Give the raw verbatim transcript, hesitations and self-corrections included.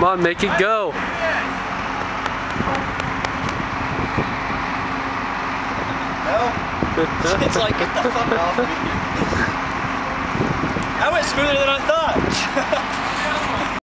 on, make it go. No? It's like, get the fuck off me. That went smoother than I thought.